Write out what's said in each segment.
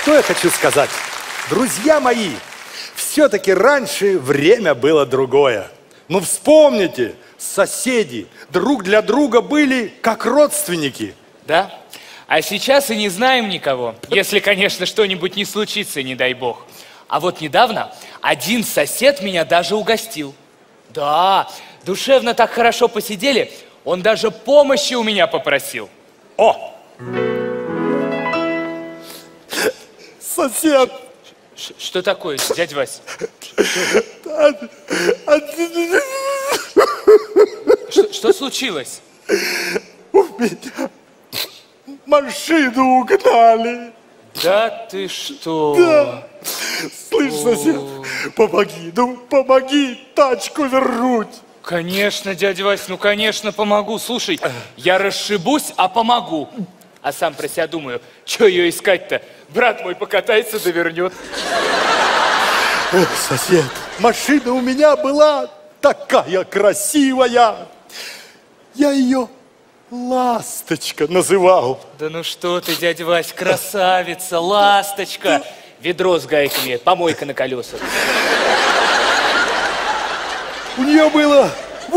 Что я хочу сказать? Друзья мои, все-таки раньше время было другое. Ну вспомните, соседи друг для друга были как родственники. Да? А сейчас и не знаем никого, если, конечно, что-нибудь не случится, не дай бог. А вот недавно один сосед меня даже угостил. Да, душевно так хорошо посидели, он даже помощи у меня попросил. О! Сосед! Что такое, дядя Вась? Что случилось? У меня машину угнали. Да ты что? Да. Слышь, сосед, помоги, ну помоги тачку вернуть. Конечно, дядя Вась, ну конечно помогу. Слушай, я расшибусь, а помогу. А сам про себя думаю, что ее искать-то? Брат мой покатается да вернет. Эх, сосед, машина у меня была такая красивая. Я ее Ласточка называл. Да ну что ты, дядя Вась, красавица, ласточка. Ведро с гайками, помойка на колесах. У нее было,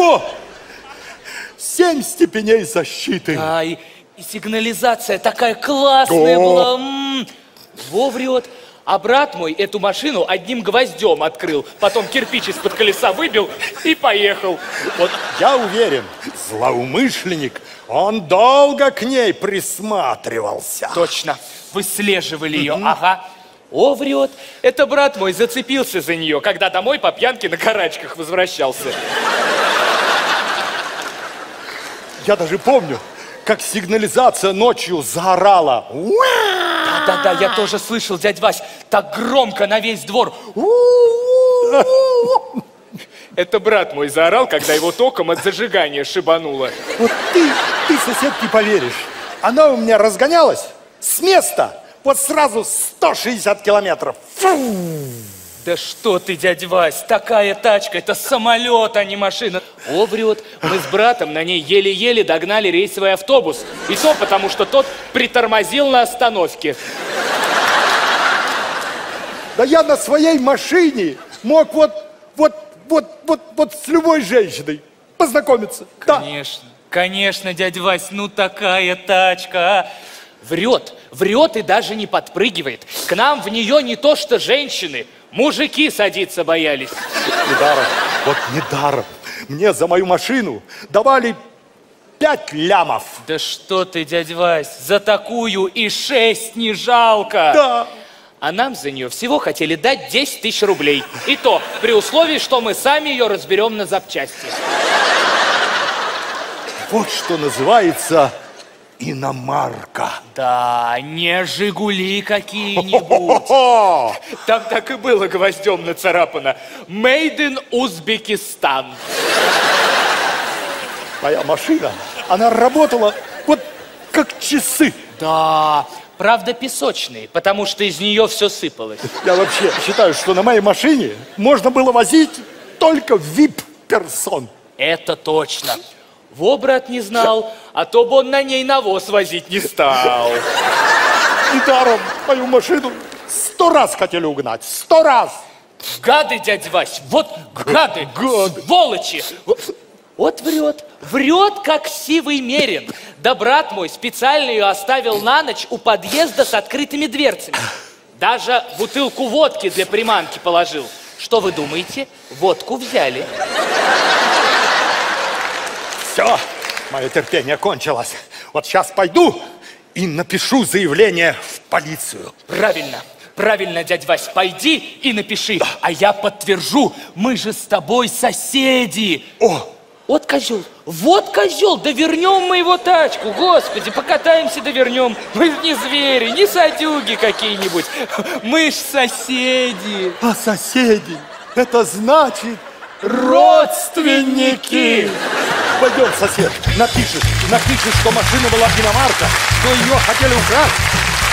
7 степеней защиты. А, и сигнализация такая классная была. Во врет. А брат мой эту машину одним гвоздем открыл, потом кирпич из-под колеса выбил и поехал. Вот я уверен, злоумышленник, он долго к ней присматривался. Точно, выслеживали ее, ага. О, врет. Это брат мой зацепился за нее, когда домой по пьянке на карачках возвращался. Я даже помню, как сигнализация ночью заорала. Да-да-да, я тоже слышал, дядь Вась, так громко на весь двор. Это брат мой заорал, когда его током от зажигания шибануло. Вот ты, сосед, не поверишь. Она у меня разгонялась с места. Вот сразу 160 километров. Фу! Да что ты, дядя Вась, такая тачка, это самолет, а не машина. О, врет, мы с братом на ней еле-еле догнали рейсовый автобус. И то потому, что тот притормозил на остановке. Да я на своей машине мог вот с любой женщиной познакомиться. Конечно, конечно, дядя Вась, ну такая тачка, а. Врет и даже не подпрыгивает. К нам в нее не то что женщины, мужики садиться боялись. Недаром. Мне за мою машину давали 5 лямов. Да что ты, дядя Вась, за такую и 6 не жалко. Да. А нам за нее всего хотели дать 10 тысяч рублей. И то при условии, что мы сами ее разберем на запчасти. Вот что называется иномарка. Да, не «Жигули» какие-нибудь. Там так и было гвоздем нацарапано. Made in Узбекистан. Моя машина, она работала вот как часы. Да, правда песочные, потому что из нее все сыпалось. Я вообще считаю, что на моей машине можно было возить только VIP-персон. Это точно. Во, брат, не знал, а то бы он на ней навоз возить не стал. Недаром мою машину 100 раз хотели угнать. 100 раз! Гады, дядя Вась, вот гады, сволочи. Вот врет, как сивый мерин. Да брат мой специально ее оставил на ночь у подъезда с открытыми дверцами. Даже бутылку водки для приманки положил. Что вы думаете? Водку взяли. Все, мое терпение кончилось. Вот сейчас пойду и напишу заявление в полицию. Правильно, дядя Вась, пойди и напиши. Да. А я подтвержу, мы же с тобой соседи. Вот козел, да вернем мы его тачку, господи, покатаемся да вернем. Мы не звери, не садюги какие-нибудь, мы ж соседи. А соседи, это значит родственники. Пойдем, сосед, напишешь, что машина была иномарка, что ее хотели украсть.